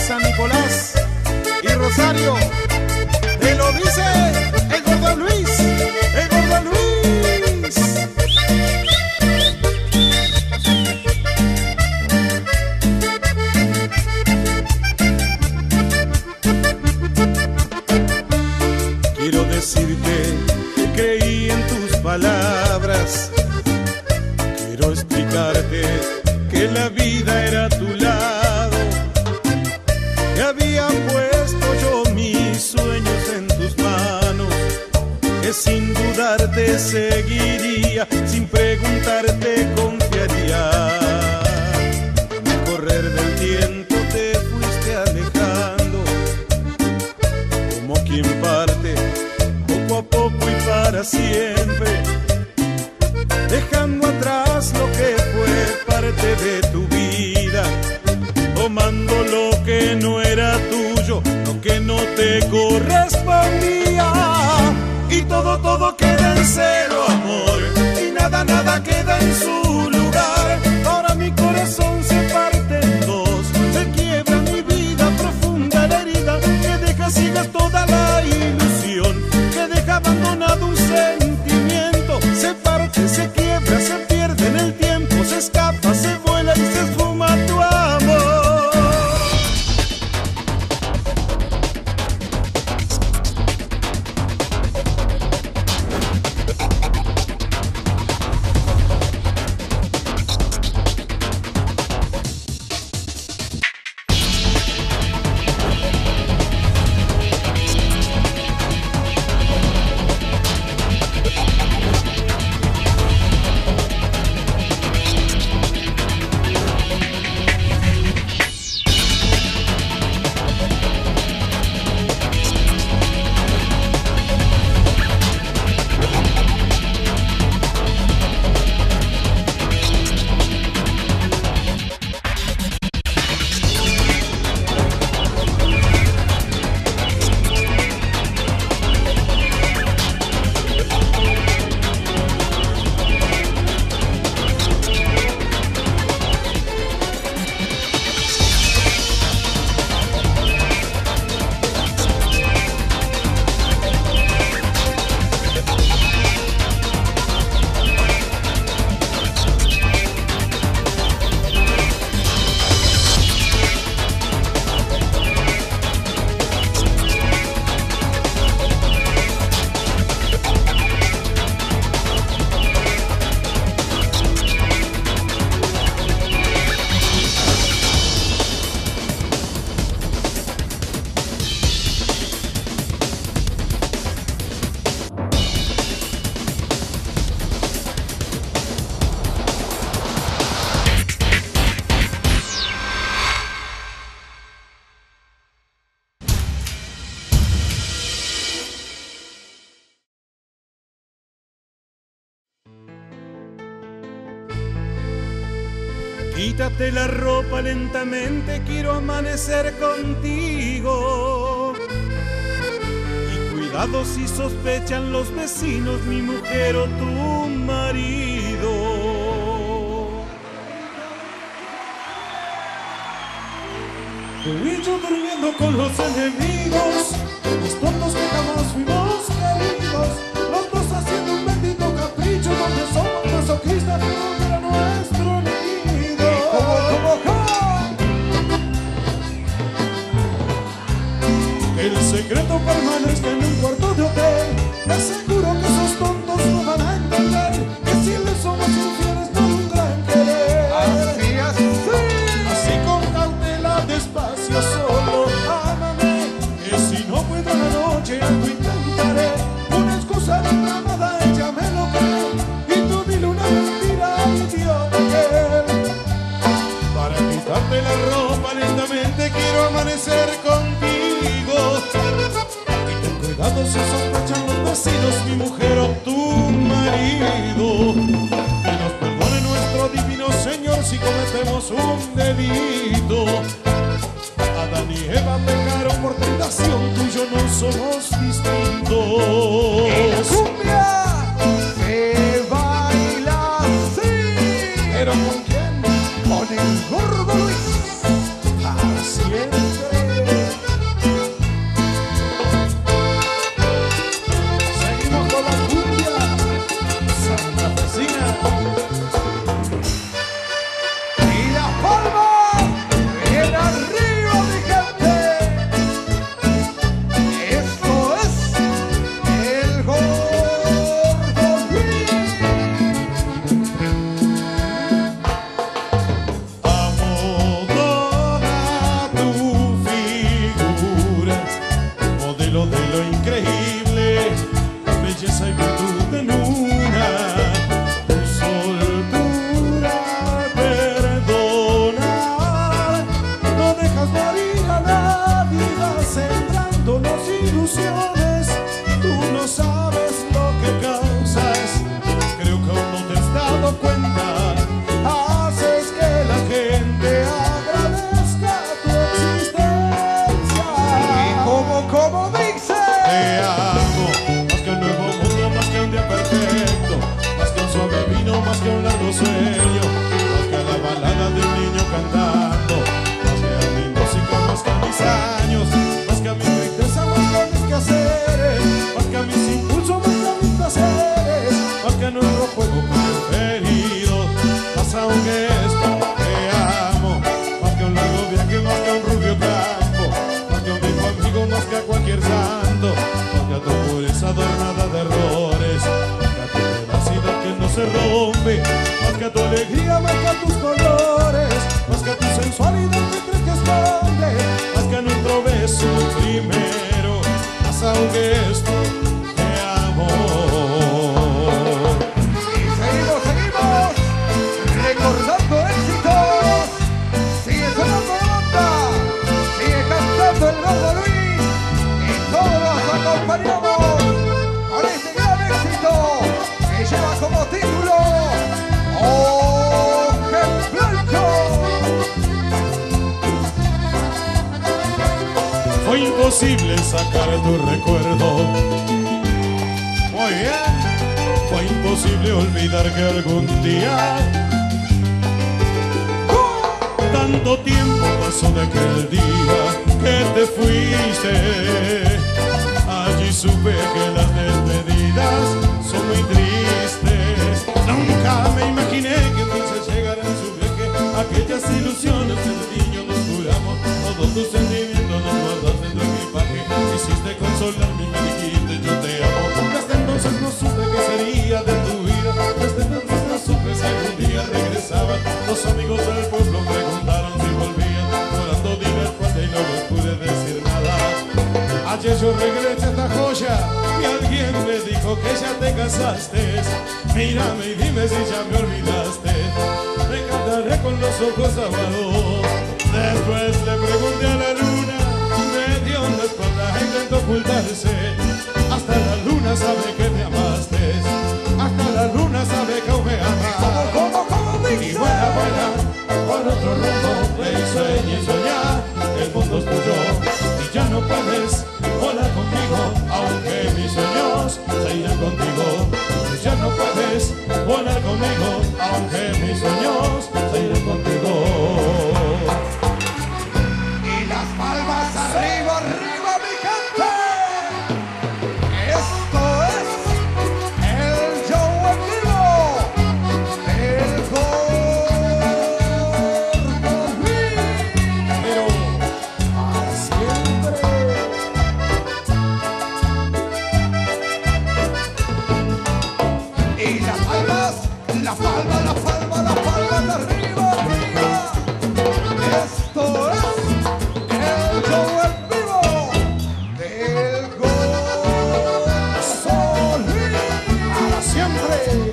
San Nicolás y Rosario. Te lo dice el Gordo Luis, el Gordo Luis. Quiero decirte que creí en tus palabras. Quiero explicarte que la vida era a tu lado, que había puesto yo mis sueños en tus manos, que sin dudar te seguiría, sin preguntarte confiaría. Al correr del tiempo te fuiste alejando, como quien parte poco a poco y para siempre, dejando atrás lo que fue parte de tu vida, tomando lo que no era tuyo, lo que no te correspondía. Y todo queda en cero, amor, y nada queda en su lugar. Ahora mi corazón se parte en dos, se quiebra mi vida, profunda la herida que deja ciega toda la ilusión, que deja abandonado un sentimiento. Se parte, se quiebra, se pierde en el tiempo, se escapa, se vuela y se esfuma tu amor. Quítate la ropa lentamente, quiero amanecer contigo. Y cuidado si sospechan los vecinos, mi mujer o tu marido. Tú y yo durmiendo con los enemigos, los tontos que jamás fuimos queridos, los dos haciendo un bendito capricho donde somos masoquistas, pero era nuestro nido. El secreto permanezca en un cuarto de hotel. Te aseguro que esos tontos no van a entender que si les somos infieles no tendrán querer. Así con cautela, despacio, solo ámame, que si no puedo en la noche algo intentaré. Una excusa reclamada, ella me lo cree, y tú dile una mentira al idiota aquel. Para quitarte la ropa lentamente quiero amanecer contigo. Y ten cuidado si sospechan los vecinos, mi mujer o tu marido. Que nos perdone nuestro divino Señor si cometemos un delito. Adán y Eva pecaron por tentación, tú y yo no somos distintos. La cumbia se baila así. ¿Pero con quién? Con el Gordo Luis. Para siempre. que nuestro juego preferido. Más aunque esto te amo, más que un largo viaje, más que un rubio campo, más que un viejo amigo, más que a cualquier santo, más que a tu pureza adornada de errores, más que a tu tenacidad que no se rompe, más que a tu alegría, más que a tus colores, más que a tu sensualidad que crees que esconde, más que a nuestro beso primero, más aunque esto te amo. Recordando éxitos, sigue sonando la banda, sigue cantando el Gordo Luis y todos los acompañamos con este gran éxito que lleva como título Oje Blanco. Fue imposible sacar tu recuerdo. Muy bien. Fue imposible olvidar que algún día tanto tiempo pasó de aquel día que te fuiste. Allí supe que las despedidas son muy tristes. Nunca me imaginé que entonces llegaran su viaje aquellas ilusiones que de niño nos juramos. Todos tus sentimientos los guardas dentro de mi equipaje. Quisiste consolarme y me dijiste yo te amo. Desde entonces no supe qué sería de tu vida. Desde entonces no supe si algún día regresaban. Los amigos del pueblo preguntaron si volvían. Llorando dime cuándo y no les pude decir nada. Ayer yo regresé a esta joya y alguien me dijo que ya te casaste. Mírame y dime si ya me olvidaste. Me cantaré con los ojos aguados. Después le pregunté a la luna, me dio una espalda e intentó ocultarse. Hasta la luna sabe que me amaste, hasta la luna sabe que aún me amas. Y vuela, vuela, por otro rumbo, ve y sueña y soñar. El mundo es tuyo y ya no puedes volar conmigo, aunque mis sueños se irán contigo. Ya no puedes volar conmigo, aunque mis sueños se irán contigo. Y las palmas arriba, arriba, mi gente. Esto es el show en vivo del Gordo Luis. Pero para siempre. Y las palmas, la palma, la palma, la palma de arriba, arriba. Esto es el show en vivo del Gordo Luis. Para siempre.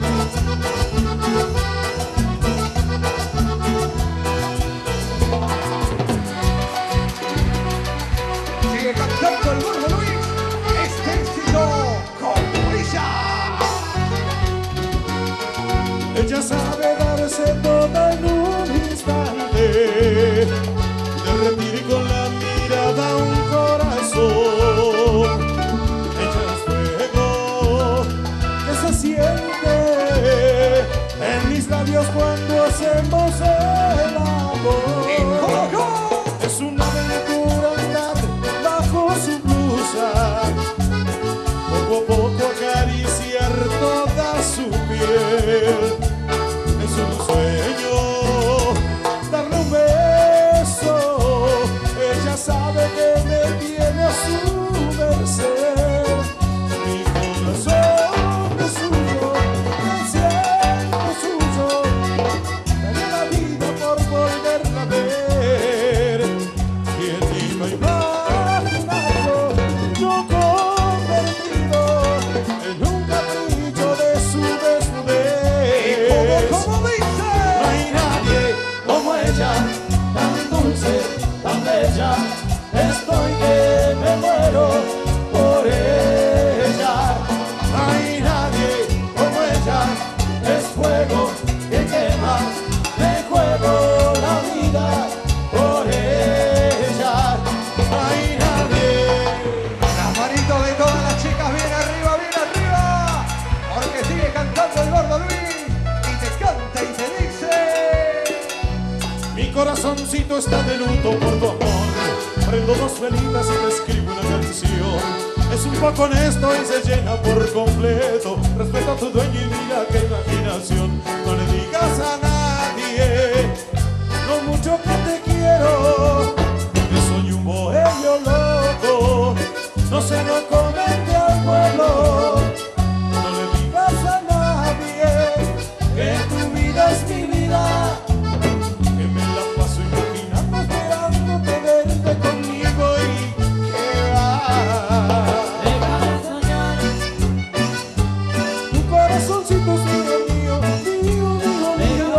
Sigue cantando el Gordo Luis este éxito con brilla. Ella sabe darse toda en un instante, derretir con la mirada un corazón. Ella es fuego que se siente en mis labios cuando hacemos el amor. Es una aventura andar bajo su blusa, poco a poco acariciar toda su piel. Es un sueño darle un beso. Ella sabe que me tiene a su merced. Mi corazón es suyo, el cielo es suyo. Daría la vida por volverla a ver. ¿Quién iba a imaginarlo? Yo convertido en un capricho de su desnudez. ¿Cómo dice? No hay nadie como ella, tan dulce, tan bella. Estoy que me muero por ella. No hay nadie como ella, es fuego que quema. Me juego la vida por ella. No hay nadie. Las manitos de todas las chicas bien arriba, porque sigue cantando el Gordo Luis y te canta y te dice. Mi corazoncito está de luto por tu amor. Prendo dos velitas y te escribo una canción. Es Es un poco honesto y se llena por completo. Respeta a tu dueño y mira qué imaginación. No le digas a nadie lo mucho que te quiero, que soy un bohemio loco. No se lo comente al pueblo. No le digas a nadie que tu vida es mi vida, que me la paso imaginando, esperándote verte conmigo y que va. Deja de soñar. Tu corazoncito es mío, mío, mío, mío, mío.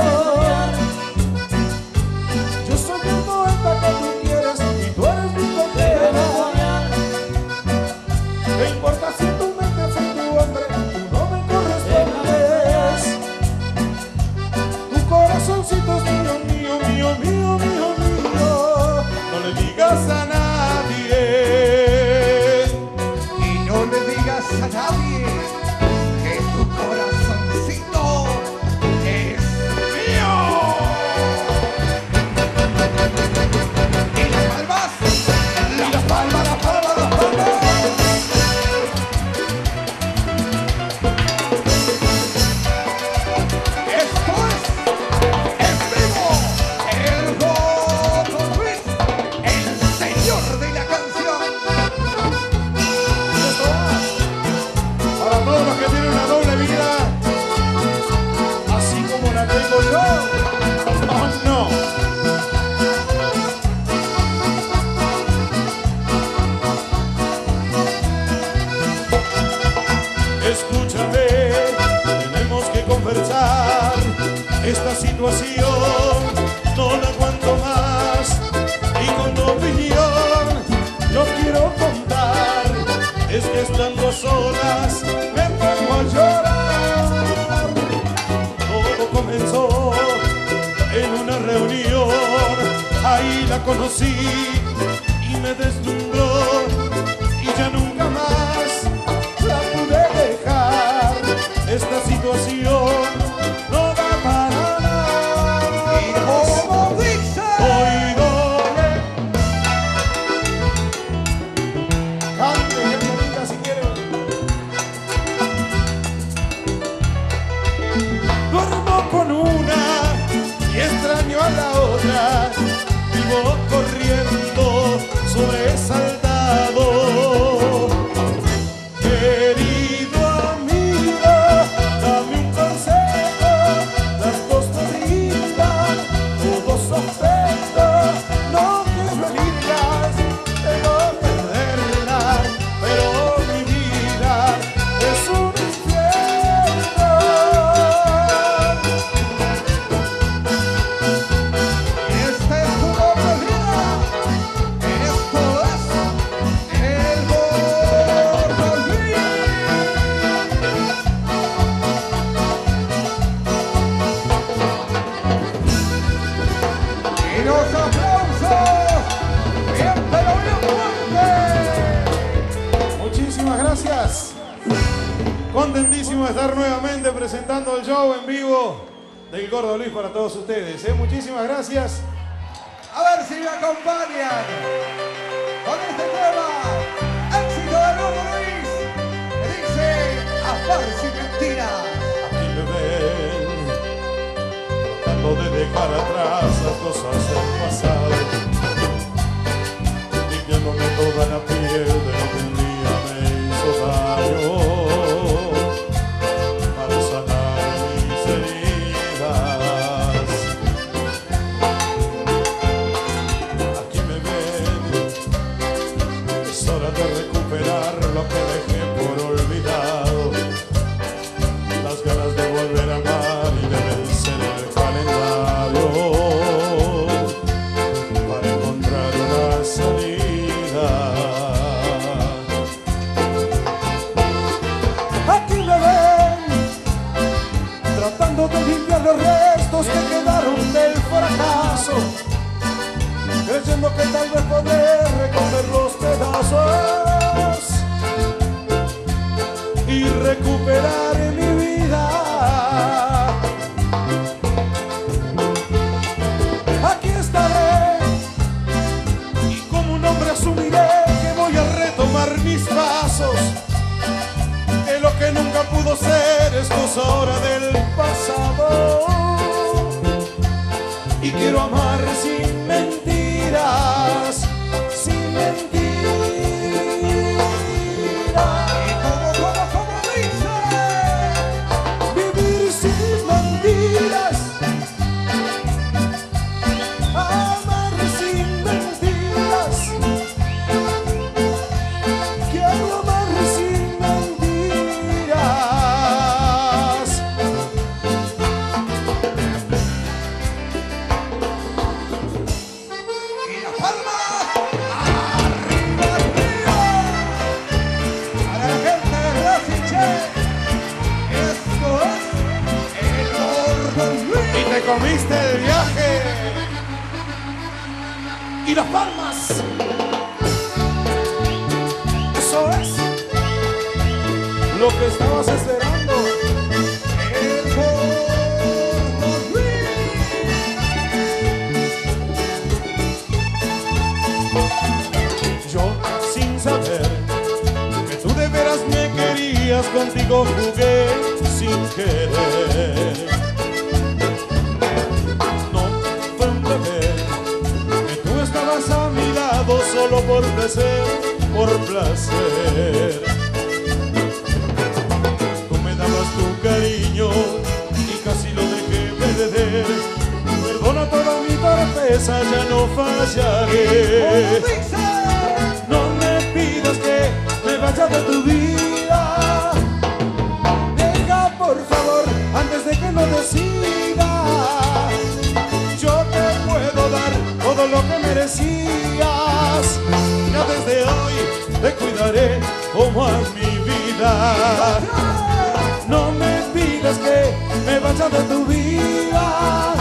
Yo soy el poeta que tú quieres y tú eres mi condena. ¿Qué importa si tu mente fue tu hombre? Tú no me correspondes. Tu corazoncito es mío, mío, mío, mío, mío, mío. No le digas a nadie. Y no le digas a nadie que tu corazoncito es mío. Y las palmas, las palmas, las palmas, las palmas. Esto es en vivo, el Gordo Luis, el señor de la canción. Esto va para todos los que tienen una doble vida, así como la tengo yo. Oh, no. Escúchame, tenemos que conversar. Esta situación no la aguanto más. Y con opinión yo quiero contar. Es que estando solas me pongo a llorar. Todo comenzó en una reunión. Ahí la conocí y me deslumbró. Y ya nunca más la pude dejar. Esta situación no da para nada. Y como dice, Oídole. Cante, Angelita, si quiere. Duermo con una y extraño a la otra. Vivo corriendo sobresaltado. Querido amigo, dame un consejo. Las dos me brindan todo su afecto. No quiero herirlas, pero perderlas. Pero mi vida es un infierno. este es tu doble vida. Esto es el Gordo Luis. Y los aplausos, bien pero bien fuerte. Muchísimas gracias. Contentísimo de estar nuevamente presentando el show en vivo del Gordo Luis para todos ustedes. Muchísimas gracias. A ver si me acompañan con este tema, éxito del Gordo Luis, que dice a farsa y mentiras. Aquí me ven tratando de dejar atrás las cosas del pasado, limpiándome toda la piel de lo que un día me hizo daño, para sanar mis heridas. Aquí me ven, es hora de recuperar lo que dejé por olvidado, las ganas de volver a amar y de vencer el calendario, para encontrar una salida. Aquí me ven, tratando de limpiar los restos que quedaron del fracaso, creyendo que tal vez podré recoger los pedazos y recuperar mi vida. Aquí estaré y como un hombre asumiré que voy a retomar mis pasos, quiero amar sin mentiras, sin mentiras. ¿Y cómo dice? Vivir sin mentiras, amar sin mentiras. Quiero amar sin mentiras. Y las palmas arriba, arriba. Para la gente de Racing, che. Esto es el Gordo Luis. Y te comiste el viaje. Y las palmas. Eso es lo que estabas esperando. El Gordo Luis. Yo sin saber que tú de veras me querías, contigo jugué sin querer. No fue un deber, que tú estabas a mi lado solo por placer, por placer. Tú me dabas tu cariño y casi lo dejé perder. Perdona toda mi torpeza, ya no fallaré. ¿Cómo dice? No me pidas que me vaya de tu vida. Deja por favor antes de que lo decida. Yo te puedo dar todo lo que merecías. Ya desde hoy te cuidaré como a mi vida. No me pidas que me vaya de tu vida.